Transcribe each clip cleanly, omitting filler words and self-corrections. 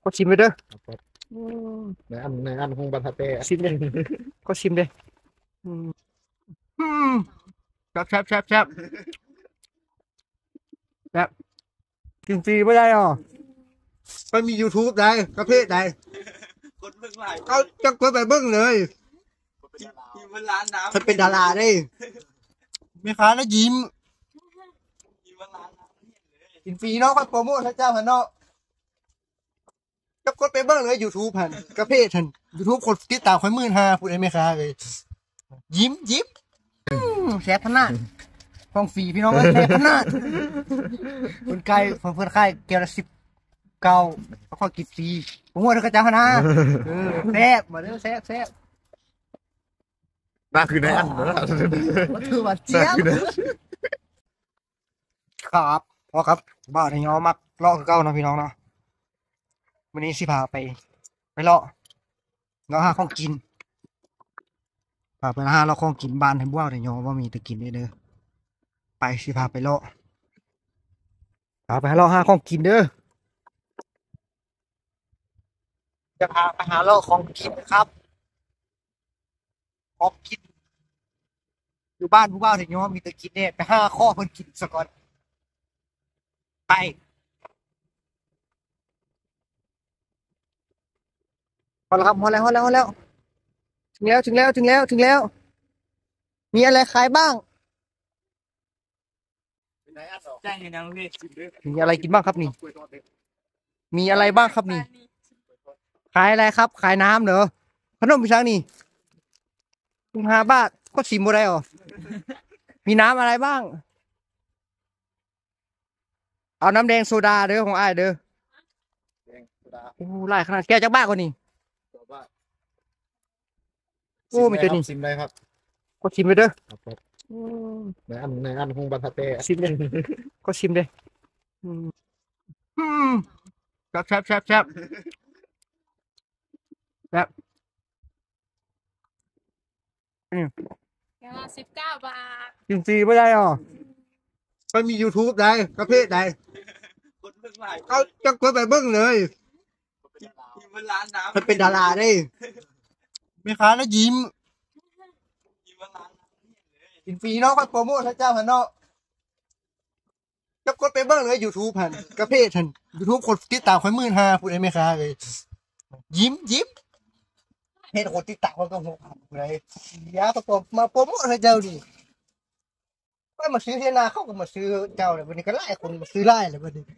ก็ชิมไปเด้อในอันคงบัตเต้ชิมเลยก็ชิมเลยอืมอืมแซ่บแบบกินฟรีไม่ได้หรอมันมี YouTube ได้ประเภทใดคนเบิ่งหลายเขาจะกดไปเบิ้งเลยอยู่บนร้านน้ำมันเป็นดาราได้แม่ค้าแล้วยิ้มอยู่บนร้านน้ำกินฟรีเนาะค่อยโปรโมทให้เจ้าหันเนาะจะกดไปเบิ้งเลย YouTube หันประเภทหัน YouTube คนติดตามค่อย15,000พูดได้ไหมคะเลยยิ้มแซ่บพนาดฟองฟรีพี่น้องแซ่บพนาดคนไกลเพื่อนไข่แก้วละ19เขาขอกินฟรีผมว่าเธอกระเจ้านะแซ่บมาเด้อแซ่บน่าคือในอันนะว่าถือว่าเจี๊ยบครับพอครับบ้าในย้อมักเลาะคือเก้านะพี่น้องเนาะวันนี้สิพาไปเลาะหาของกินพาไปหาเราของกินบ้านให้บ้าในย้อว่ามีแต่กินได้เด้อไปสิพาไปเลาะไปเลาะหาของกินเด้อจะพาไปหาเลาะของกินนะครับของกินอยู่บ้านผู้บ่าวถึงย้อมีแต่กินเนี่ยไปหาข้อเพิ่นกินซะก่อนไปพอแล้วครับพอแล้วถึงแล้วมีอะไรขายบ้างแจ้งยังพี่มีอะไรกินบ้างครับนี่มีอะไรบ้างครับนี่ขายอะไรครับขายน้ำเหรอขนมพี่ช้างนี่15 บาทก็ชิมบ่ได้หรอมีน้ำอะไรบ้างเอาน้ำแดงโซดาเด้อของอ้ายเด้อโอ้ไล่ขนาดแก้วจากบ้านกว่านี่โอ้มีตัวนี้ซิมได้ครับก็ชิมไปเด้อในอันคงบัตเต้ชิมเลยก็ชิมเลยแซ่บแบบแก้วละ19 บาทกินฟรีไม่ได้หรอมันมี YouTube ได้ประเภทใดคนเบิ่งหลายเขาจะกดไปเบิ้งเลยอยู่บนร้านน้ำมันเป็นดาราได้แม่ค้าแล้วยิ้มอยู่บนร้านน้ำกินฟรีเนาะค่อยโปรโมทให้เจ้าหันเนาะจะกดไปเบิ้งเลย YouTube หันประเภทหัน YouTube คนติดตามค่อย15,000พูดได้ไหมคะเลยยิ้มเห็นคนติดตามคนก็6,000เลยอยากประกอบมาโปรโมทให้เจ้าดิก็มาซื้อเทนาเขาก็มาซื้อเจ้าเลยวันนี้ก็ไล่คนมาซื้อไล่เลยวันนี้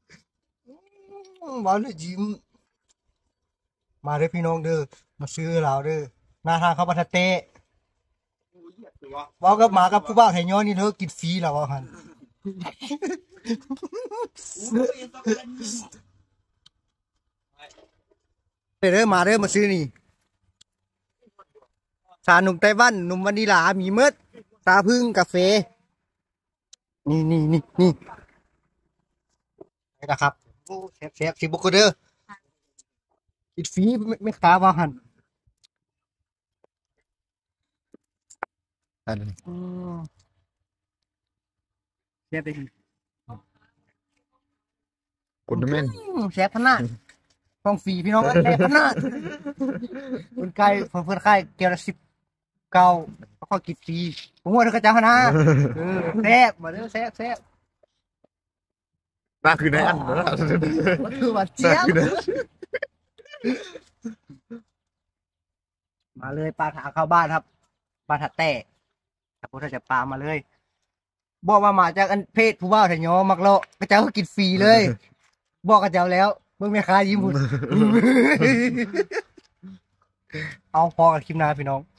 มาเลยยิ้มมาเลยพี่น้องเด้อมาซื้อเราเด้อหน้าทางเขาบัตเต้ว่ากับมากับผู้บ่าวไทยย้อนนี่เธอกินฟรีแล้วว่าหันเด้อมาเด้อมาซื้อนี่ชาหนุ่มไต้หวันหนุ่มวานิลามีเมืดตาพึ่งกาแฟนี่นี่นะครับโอ้แซ่บสิบุกเด้อกินฟรีไม่ค้าว่าหันแซ่บเลยคนแม่นแซ่บพนาดฟองฟรีพี่น้องแซ่บพนาดคนไกลเพื่อนไข่แก้วละ19เขาขอกินฟรีผมว่าเธอกระเจ้านะแซ่บมาเด้อแซ่บน่าคือในอันนะว่าถือว่าเจี๊ยบมาเลยปลาถาเข้าบ้านครับปลาถาแตะแต่พวกเราจะปลามาเลยบอกว่ามาจากอันเพศผู้บ่าวไทยย้อมักเลาะกระเจ้าก็กินฟรีเลยบอกกระเจ้าแล้วมึงไม่ค้ายิ้มหุ่นเอาพอกันคลิปหน้าพี่น้อง